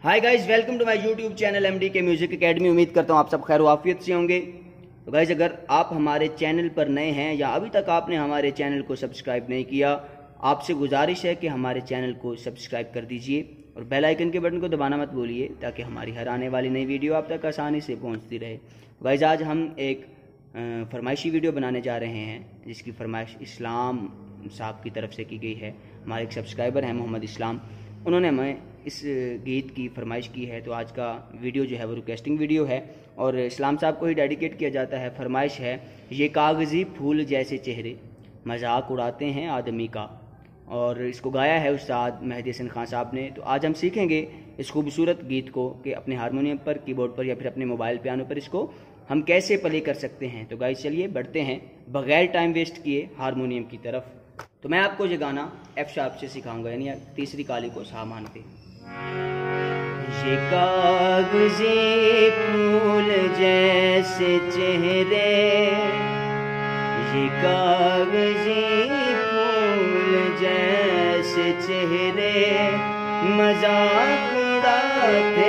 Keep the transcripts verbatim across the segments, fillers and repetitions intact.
Hi guys, welcome to my YouTube channel MD के music academy. उम्मीद करता हूँ आप सब खैर वाफियत से होंगे। तो गाइस, अगर आप हमारे चैनल पर नए हैं या अभी तक आपने हमारे चैनल को सब्सक्राइब नहीं किया, आपसे गुजारिश है कि हमारे चैनल को सब्सक्राइब कर दीजिए और बेल आइकन के बटन को दबाना मत भूलिए ताकि हमारी हर आने वाली नई वीडियो आप तक आसानी से पहुँचती रहे। गाइस, आज हम एक फरमाइशी वीडियो बनाने जा रहे हैं जिसकी फरमाइश इस्लाम साहब की तरफ से की गई है। हमारे एक सब्सक्राइबर हैं मोहम्मद इस्लाम, उन्होंने हमें इस गीत की फरमाइश की है। तो आज का वीडियो जो है वो रिक्वेस्टिंग वीडियो है और इस्लाम साहब को ही डेडिकेट किया जाता है। फरमाइश है, ये कागज़ी फूल जैसे चेहरे मजाक उड़ाते हैं आदमी का। और इसको गाया है उस्ताद मेहदी हसन खान साहब ने। तो आज हम सीखेंगे इस खूबसूरत गीत को कि अपने हारमोनियम पर, कीबोर्ड पर या फिर अपने मोबाइल पियानो पर इसको हम कैसे प्ले कर सकते हैं। तो गाइस, चलिए बढ़ते हैं बगैर टाइम वेस्ट किए हारमोनियम की तरफ। तो मैं आपको ये गाना एफ शार्प से सिखाऊंगा, यानी तीसरी काली को सामान पे। ये कागज़ी फूल जैसे चेहरे, ये कागज़ी फूल जैसे चेहरे मजाक उड़ाते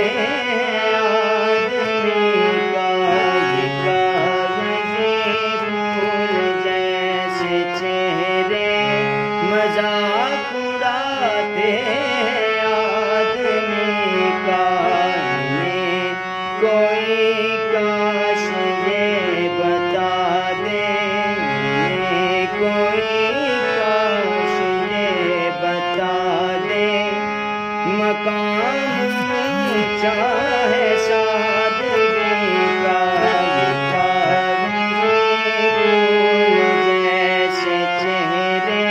आदमी का। ये कागज़ी फूल जैसे चेहरे मजाक उड़ाते आदमी का। इन्हें कोई काश ये बता दे, इन्हें कोई काश ये बता दे, मकाम ऊंचा है सादगी का। ये कागज़ी फूल जैसे चेहरे।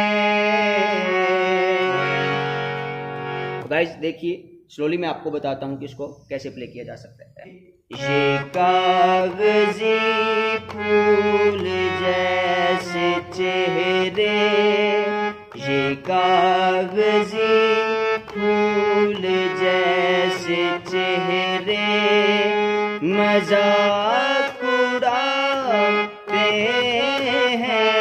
गाइस देखिए, स्लोली मैं आपको बताता हूँ कि इसको कैसे प्ले किया जा सकता है। ये कागज़ी फूल जैसे चेहरे, ये कागज़ी फूल जैसे चेहरे मजाक उड़ाते हैं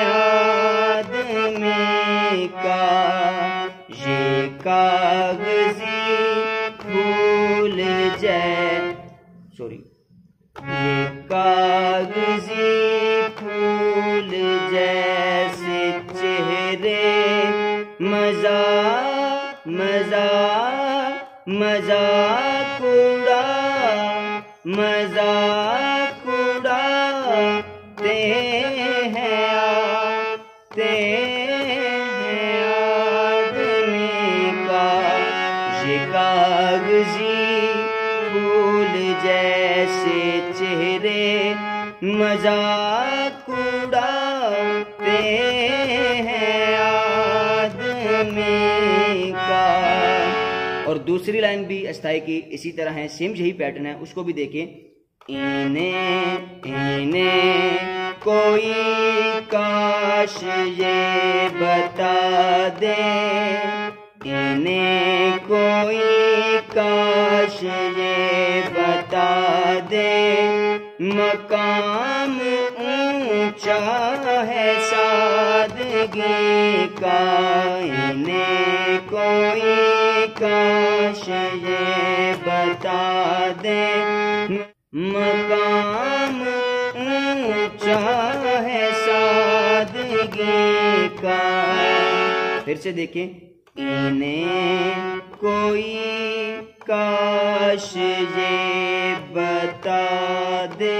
आदमी का। ये कागज़ी फूल जै सॉरी ये कागज़ी फूल जैसे चेहरे मजाक मजाक मजाक उड़ा मजाक उड़ाते हैं आते हैं आदमी का। ये कागज़ी फूल जैसे चेहरे मजाक उड़ाते हैं आदमी का। और दूसरी लाइन भी अस्थाई की इसी तरह है, सेम यही पैटर्न है, उसको भी देखें। इन्हें इन्हें कोई काश ये बता दे, इन्हें कोई काश ये बता दे, मकाम ऊंचा है सादगी का। इन्हें कोई काश ये बता दे, मकाम ऊंचा है सादगी का। फिर से देखें, इन्हें कोई काश ये बता दे,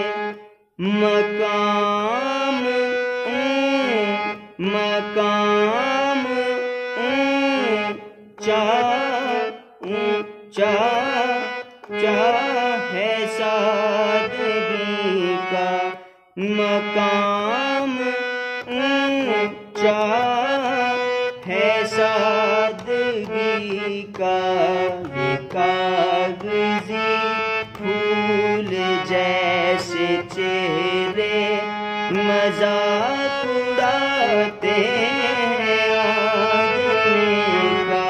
मकाम मकाम ऊंचा ऊंचा ऊंचा है सादगी का। मकाम ऊंचा है सादगी का। ये कागज़ी फूल जैसे चेहरे मजाक उड़ाते हैं आदमी का।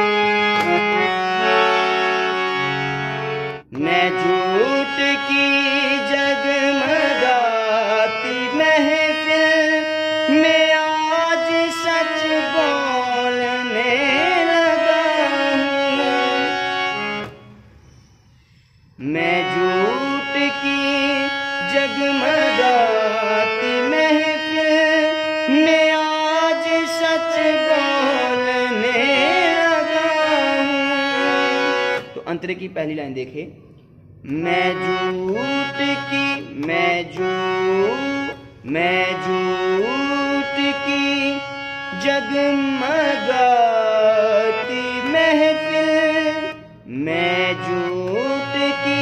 मैं झूठ की मैं झूठ की जगमगाती महफिल में आज सच बोलने लगा हूँ। तो अंतरे की पहली लाइन देखे, मैं झूठ की मैं झूठ मैं झूठ की जगमगाती महफिल मैं झूठ की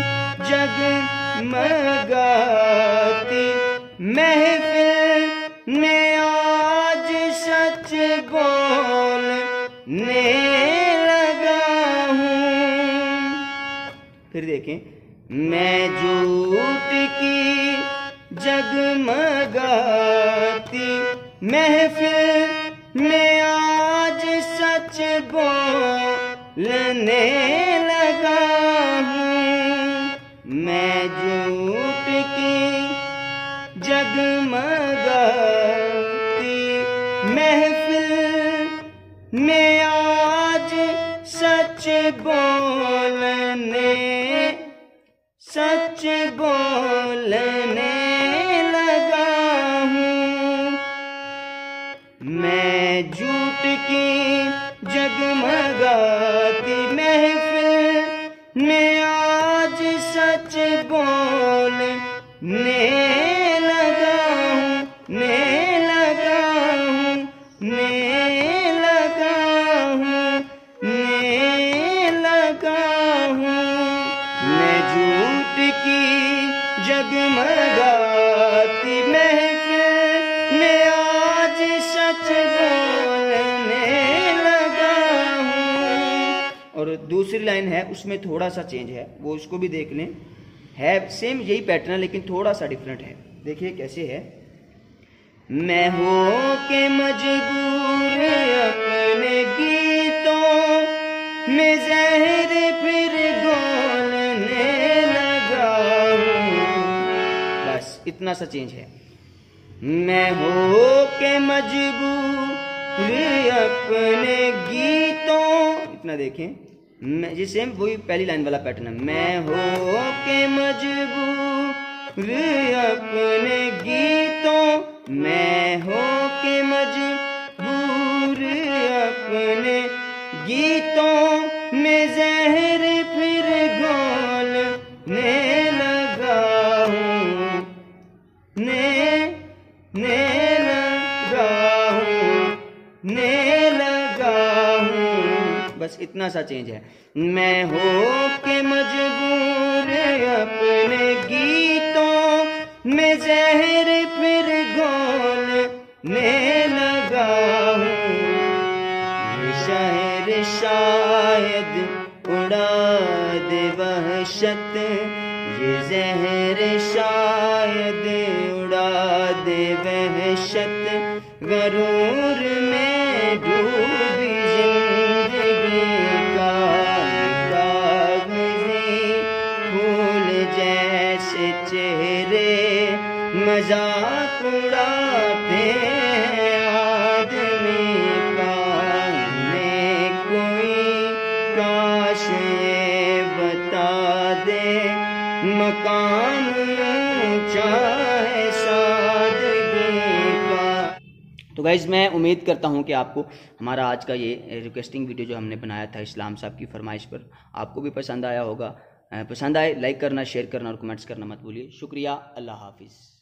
जगमगाती महफिल में आज सच बोलने लगा हूँ। फिर देखें, मैं झूठ की जगमगाती महफिल में आज सच बोलने लगा हूँ। मैं झूठ की जगमगाती महफिल में आज सच बोलने सच बोलने लगा हूँ। मैं झूठ की जगमगाती महफिल में आज सच बोलने लगा हूँ ने लगा हूँ ने लगा हूँ ने लगा हूँ। मैं झूठ की जगमगाती महफिल में आज सच बोलने लगा हूँ। और दूसरी लाइन है, उसमें थोड़ा सा चेंज है, वो उसको भी देख लें। है सेम यही पैटर्न लेकिन थोड़ा सा डिफरेंट है। देखिए कैसे है, मैं हो के मजबूर अपने गीतों में जहर फिर घोलने लगा हूँ। बस इतना सा चेंज है। मैं हो के मजबूर अपने गीतों, इतना देखें, मैं जी सेम वही पहली लाइन वाला पैटर्न है। मैं हो के मजबूर अपने गीतों मैं हो के मजबूर अपने गीतों में जहर फिर घोलने लगा हूँ ने ने लगा हूँ ने लगा हूँ। बस इतना सा चेंज है। मैं हो के मजबूर अपने गीतों में जहर फिर घोलने लगा हूँ। ये शहर शायद उड़ा दे वहशत, ये जहर शायद उड़ा दे वहशत, गरूर में डूबी जिंदगी का कागज़ी फूल जैसे चेहरे मजाक उड़ाते हैं आदमी का। मैं कोई काश ये बता दे मकाम ऊंचा है सादगी का। तो गाइज मैं उम्मीद करता हूं कि आपको हमारा आज का ये रिक्वेस्टिंग वीडियो जो हमने बनाया था इस्लाम साहब की फरमाइश पर, आपको भी पसंद आया होगा। पसंद आए लाइक करना, शेयर करना और कमेंट्स करना मत भूलिए। शुक्रिया, अल्लाह हाफिज़।